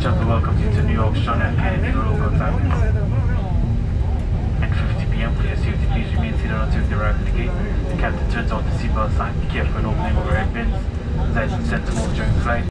Chopper welcomes you to New York's John F. Kennedy local time. At 50 p.m. for your safety, please remain seated until you arrive at the gate. The captain turns on the seatbelt sign. Be careful when opening overhead bins, as I intend to move during flight.